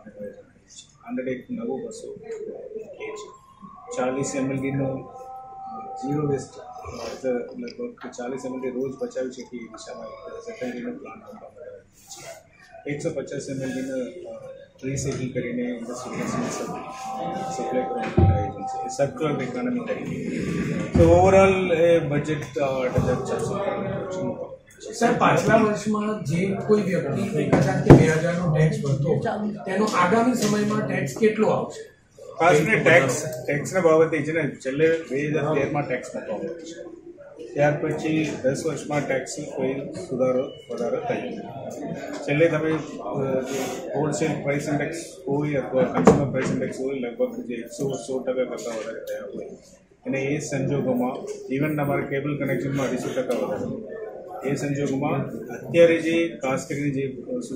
101 નવું બસો કે છે 40 ml ઝીરો વેસ્ટ લગભગ 40 ml રોજ બચાવી શકીએ એ દિશામાં સરકારીનો પ્લાન આપવામાં આવ્યો છે 150 ml રીસાયકલ કરીને ઇન્ડસ્ટ્રીઝને સપ્લાય કરવાનું આયોજન છે એ સર્ક્યુલર ઇકોનોમી તરીકે તો ઓવરઓલ એ બજેટ 8,400 કરોડ સર પાછલા વર્ષમાં જે કોઈ વ્યક્તિ 1,000 કે 2,000નો ટેક્સ ભરતો તેનો આગામી સમયમાં ટેક્સ કેટલો આવશે? ખાસ કરીને ટેક્સના બાબતે છે ને છેલ્લે 2013માં ટેક્સ મૂકવામાં આવ્યો છે ત્યાર પછી 10 વર્ષમાં ટેક્સ કોઈ વધારો થયો છેલ્લે તમે હોલસેલ પ્રાઇસ ઇન્ડેક્સ હોય અથવા કન્ઝ્યુમર પ્રાઇસ ઇન્ડેક્સ હોય લગભગ જે 100% કરતાં વધારે થયા હોય અને એ સંજોગોમાં ઇવન અમારા કેબલ કનેક્શનમાં 250% વધારે એ સંજોગોમાં અત્યારે જે ખાસ કરીને જે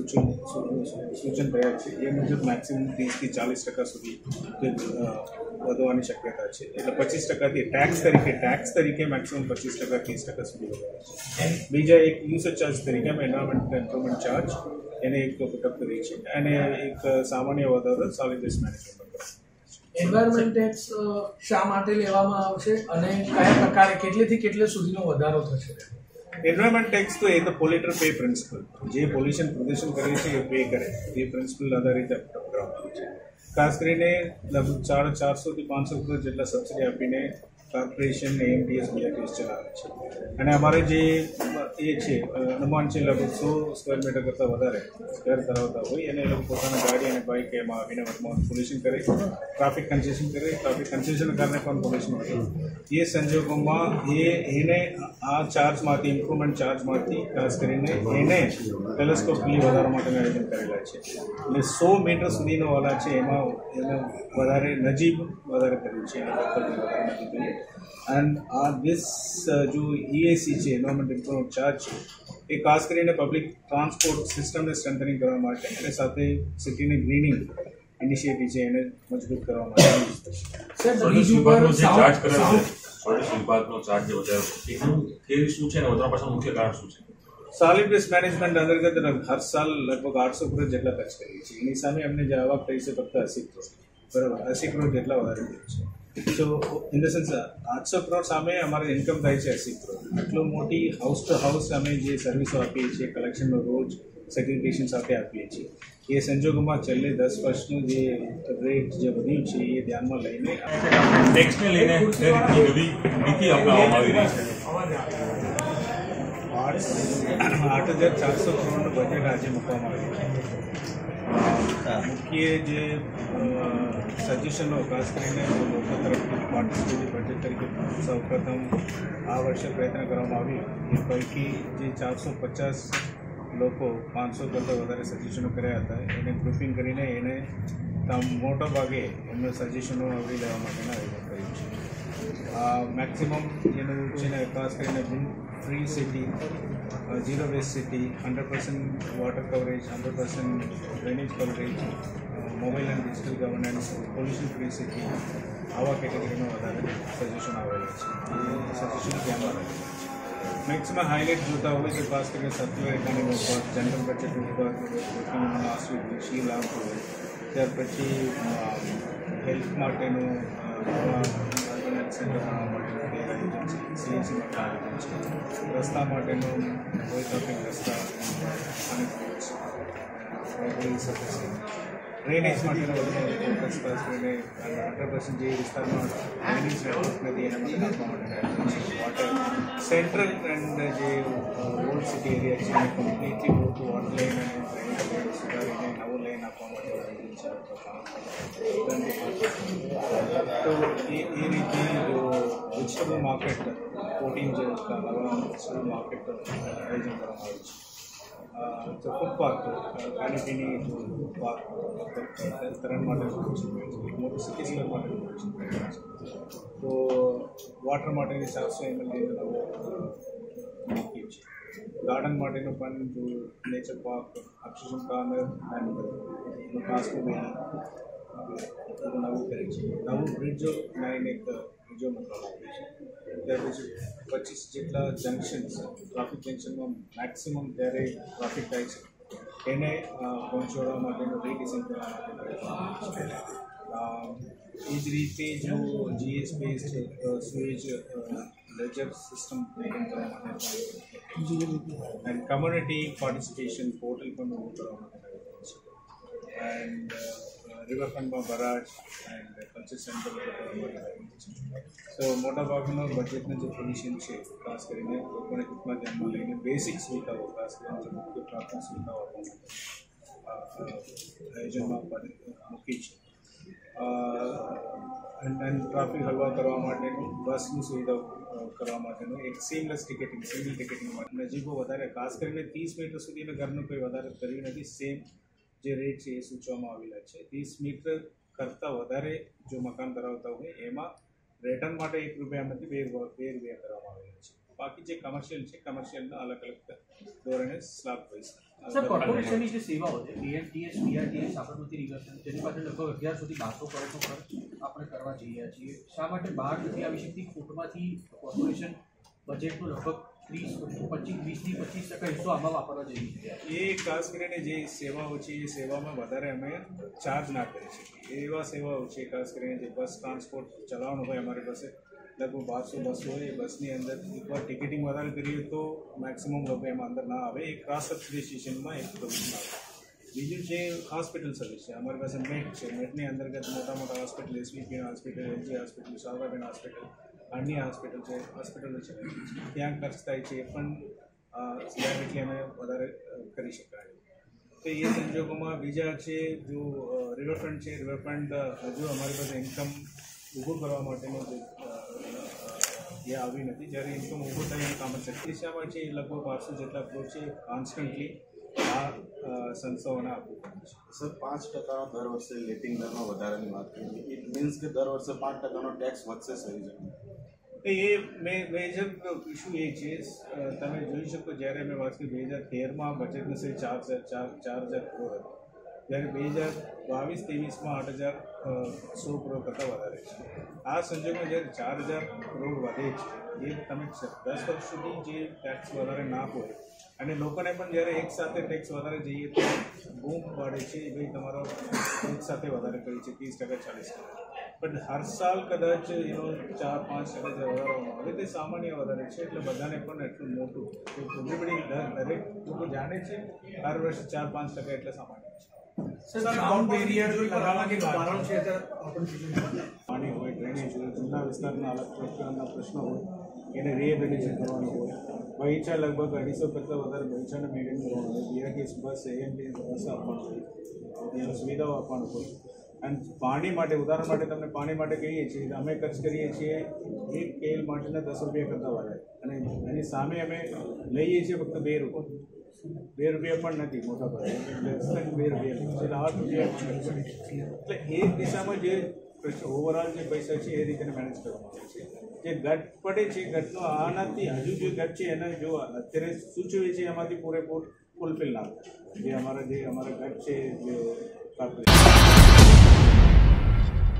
સૂચન થયા છે એ મુજબ મેક્સિમમ 30-40% સુધી વધવાની શક્યતા છે એટલે 25%થી ટેક્સ તરીકે મેક્સિમમ 25% 30% સુધી વધારે છે બીજા એક યુઝર ચાર્જ તરીકે અમે એન્વાયરમેન્ટ ઇમ્પ્રુવમેન્ટ ચાર્જ એને એક પુટઅપ કરી છે અને એક સામાન્ય વધારો solid waste management environment tax શા માટે લેવામાં આવશે અને કયા પ્રકારે કેટલેથી કેટલે સુધીનો વધારો થશે? એન્વાયરમેન્ટ ટેક્સ તો એ તો પોલ્યુટર પે પ્રિન્સિપલ જે પોલ્યુશન પ્રદૂષણ કરે છે એ પે કરે એ પ્રિન્સિપલ આધારિત કરવામાં આવે છે ખાસ કરીને લગભગ 450 થી 500 કરોડ જેટલા સબસિડી આપીને કોર્પોરેશન AMTS BITS ચલાવે છે અને અમારે જે એ છે અનુમાન છે લગભગ 100 સ્ક્વેર મીટર કરતાં વધારે ઘર ધરાવતા હોય અને એ લોકો પોતાના ગાડી અને બાઇક એમાં આવીને પોલ્યુશન કરે ટ્રાફિક કન્જેશન કારણે પણ પોલ્યુશન કરે એ સંજોગોમાં એને આ ચાર્જમાંથી ઇમ્પ્રુવમેન્ટ ચાર્જમાંથી ખાસ કરીને એને ટેલિસ્કોપ બિલ વધારવા માટેનું આયોજન કરેલા છે એટલે 100 મીટર સુધીનો વાલા છે એમાં વધારે નજીબ વધારે કર્યું છે વધારે નજીબ એન્ડ this जो EAC છે એન્વાયરમેન્ટ ઇમ્પ્રુવમેન્ટ ચાર્જ છે એ ખાસ કરીને પબ્લિક ટ્રાન્સપોર્ટ સિસ્ટમને સ્ટ્રેન્થનિંગ કરવા માટે અને સાથે સિટીને ગ્રીનિંગ ઇનિશિયેટિવ છે એને મજબૂત કરવા માટે વિભાગનો ચાર્જ જે વધારે શું છે ને વધારા પાછળ મુખ્ય કારણ શું છે? સોલિડ વેસ્ટ મેનેજમેન્ટ અંતર્ગત હર સાલ લગભગ 800 કરોડ જેટલા ખર્ચ કરીએ છીએ એની સામે અમને જે આવક થઈ છે ફક્ત 80 કરોડ બરાબર 80 કરોડ જેટલા વધારે થયું છે તો ઇન ધ સેન્સ 800 કરોડ સામે અમારે ઇન્કમ થાય છે 80 કરોડ આટલું મોટી હાઉસ ટુ હાઉસ અમે જે સર્વિસો આપીએ છીએ કલેક્શનનો રોજ સેગ્રિગેશન સાથે આપીએ છીએ એ સંજોગોમાં છેલ્લે 10 વર્ષનું જે રેટ જે વધ્યું છે એ ધ્યાનમાં લઈને ટેક્સને લઈને કઈ રીતની નવી નીતિ અપનાવવામાં આવી રહી છે? 8,400 કરોડનું બજેટ આજે મૂકવામાં આવ્યું છે મુખ્ય જે સજેશનો ખાસ કરીને લોકો તરફથી પાર્ટિસિપેટિવ બજેટ તરીકે સૌપ્રથમ આ વર્ષે પ્રયત્ન કરવામાં આવ્યું એ પૈકી જે 450 લોકો 500 કરતાં વધારે સજેશનો કર્યા હતા એને ગ્રુપિંગ કરીને એને મોટા ભાગે એમના સજેશનો આવરી લેવા માટેના આયોજન કર્યું છે મેક્સિમમ એનું છે ને ખાસ કરીને free city zero waste city 100% water coverage 100% drainage coverage mobile and digital governance pollution free city આવા કેટેગરીમાં વધારે સજેશન આવેલા છે એ સજેશન ધ્યાનમાં રાખેલા છે મેક્સિમમ હાઇલાઇટ જોતા હોય તો ખાસ કરીને સર્ક્યુલર ઇકોનોમી ઉપર જનરલ બજેટ ઉપર ઇકોનોમીનો આશ્રિત લાભ હોય ત્યાર પછી હેલ્થ માટેનું સેન્ટર બનાવવા માટેનું આયોજન છે CNC માટે આયોજન છે રસ્તા માટેનું કોઈ ટ્રાફિક રસ્તા અને ડ્રેનેજ માટેનો ફોકસ ખાસ કરીને 100% જે વિસ્તારમાં ડ્રેનેજ નેટવર્ક નથી એના માટે નાખવા માટેનું વોટર સેન્ટ્રલ એન્ડ જે ઓલ્ડ સિટી એરિયા છે એને કમ્પ્લીટલી મોટું વોટર લાઈન અને ડ્રેનેજ સુધારીને નવું લાઈન આપવા માટે તો એ રીતે વેજીટેબલ માર્કેટ 14 જેટલા નવા વેજીટેબલ માર્કેટ આયોજન કરવામાં આવ્યું છે તો ફૂટપાથ ખાણીપીણી ફૂટપાથ તરણ માટે મોટું સિટી સ્કવેર માટે તો વોટર માટેની 700 ml નવો મૂક્યું છે ગાર્ડન માટેનું પણ જો nature park oxygen corner and transport નવું કર્યું છે નવું બ્રિજો લાઈને એક બ્રિજો મૂકવામાં આવ્યું છે ત્યાર પછી 25 જેટલા જંકશન્સ ટ્રાફિક જંકશનમાં મેક્સિમમ ત્યારે ટ્રાફિક થાય છે એને પહોંચાડવા માટેનો રીડિઝાઇન કરવા માટે એ જ રીતે જો GS base sewage ledger system maintain કરવા માટે એન્ડ કમ્યુનિટી પાર્ટિસિપેશન પોર્ટલ પણ ઊભું કરવા માટે એન્ડ રિવરફ્રન્ટમાં barrage and culture centre so મોટાભાગનો બજેટનું જે પોઝિશન છે ખાસ કરીને લોકોને ટૂંકમાં ધ્યાનમાં લઈને બેસિક સુવિધાઓ ખાસ કરીને જે મુખ્ય પ્રાથમિક સુવિધાઓ આયોજનમાં મૂકી છે એન્ડ ટ્રાફિક હળવા કરવા માટેનું બસની સુવિધા કરવા માટેનું એક સિંગલ ટિકિટિંગ માટે નજીકો વધારે ખાસ કરીને 30 મીટર સુધીના ઘરનું કોઈ વધારે કર્યું નથી સેમ જે રેટ છે એ સૂચવવામાં આવેલા છે 30 મીટર કરતાં વધારે જો મકાન ધરાવતા હોય એમાં રિટર્ન માટે ₹1 નથી 2 રૂપિયા કરવામાં આવેલા છે બાકી જે કમર્શિયલ છે કમર્શિયલના અલગ અલગ ધોરણે સ્લાબ પૈસા સર કોર્પોરેશનની જે સેવાઓ છે બીએમટીએસ બીઆરટીએસ સાબરમતી રિવરફ્રન્ટ જેની પાસે લગભગ 11 સુધી 1200 કરોડનો ખર્ચ આપણે કરવા જઈ રહ્યા છીએ શા માટે બહાર નથી આવી શકતી ફૂટમાંથી કોર્પોરેશન બજેટનું લગભગ 20-25% હિસ્સો આમાં વાપરવા જઈ રહ્યા એ ખાસ કરીને જે સેવાઓ છે એ સેવામાં વધારે અમે ચાર્જ ના કરી શકીએ એવા સેવાઓ છે ખાસ કરીને જે બસ ટ્રાન્સપોર્ટ ચલાવવાનું હોય અમારી પાસે લગભગ 1200 બસો હોય એ બસની અંદર એકવાર ટિકિટિંગ વધારે કરીએ તો મેક્સિમમ લોકો એમાં અંદર ના આવે એ ક્રાસ સબસિડાઇઝેશનમાં એક પ્રોબ્લેમ આવે બીજું છે હોસ્પિટલ સર્વિસ છે અમારી પાસે મેટ છે મેટની અંતર્ગત મોટા hospital SVP hospital LG hospital Sabarmati hospital અન્ય હોસ્પિટલો છે ત્યાં ખર્ચ થાય છે એ પણ એટલે અમે વધારે કરી શકાય તો એ સંજોગોમાં બીજા છે જો રિવરફ્રન્ટ છે રિવરફ્રન્ટ હજુ અમારી પાસે ઇન્કમ ઊભું કરવા માટેનો જે આવી નથી જ્યારે ઇન્કમ ઊભું થાય કામ શક્તિશામાં છે એ લગભગ 500 જેટલા કરોડ છે કોન્સ્ટન્ટલી આ સંસ્થાઓને આપવું પડે છે સર 5% દર વર્ષે લેટિંગ દરમાં વધારાની વાત કરી ઇટ મીન્સ કે દર વર્ષે 5%નો ટેક્સ વધશે સહી છે એ મેજર ઇસ્યુ એ છે તમે જોઈ શકો જ્યારે મેં વાત કરી 2013માં બજેટનું છે 4,000 કરોડ હતું જ્યારે 2022-23માં 8,100 કરોડ કરતાં વધારે છે આ સંજોગોમાં જ્યારે 4,000 કરોડ વધે છે એ તમે 10 વર્ષ સુધી જે ટેક્સ વધારે ના હોય અને લોકોને પણ જ્યારે એક સાથે ટેક્સ વધારે જઈએ તો બૂમ પાડે છે એ ભાઈ તમારો એક સાથે વધારે કરી છે 30% 40%. પણ હર સાલ કદાચ એનો 4-5% જે વધારવામાં આવે તે સામાન્ય વધારે છે એટલે બધાને પણ એટલું મોટું એવરીબડી દરેક લોકો જાણે છે હર વર્ષે 4-5% એટલે સામાન્ય છે. સાઉન્ડ બેરિયર લગાવવાની કારણ છે પાણી હોય ડ્રેનેજ હોય જૂના વિસ્તારના અલગ પ્રકારના પ્રશ્નો હોય એને રિહેબિલિટેશન કરવાનું હોય બગીચા લગભગ 250 કરતાં વધારે બગીચાને મેન્ટેન કરવાનું હોય બીઆરટીએસ બસ એએમટી બસ આપવાનું હોય એની સુવિધાઓ આપવાનું હોય અને પાણી માટે ઉદાહરણ માટે તમને પાણી માટે કહીએ છીએ અમે ખર્ચ કરીએ છીએ એક કેલ માટેના 10 રૂપિયા કરતાં વધારે અને એની સામે અમે લઈએ છીએ ફક્ત 2 રૂપિયા 2 રૂપિયા પણ નથી મોટા ભાગે લેસ દેન 2 રૂપિયા 8 રૂપિયા એટલે એ દિશામાં જે ઓવરઓલ જે પૈસા છે એ રીતે મેનેજ કરવામાં આવે છે જે ઘટ પડે છે ઘટનો આનાથી હજુ જે ઘટ છે એને જો અત્યારે સૂચવે છે એમાંથી પૂરેપૂર ફૂલફિલ ના થાય જે અમારા ઘટ છે જે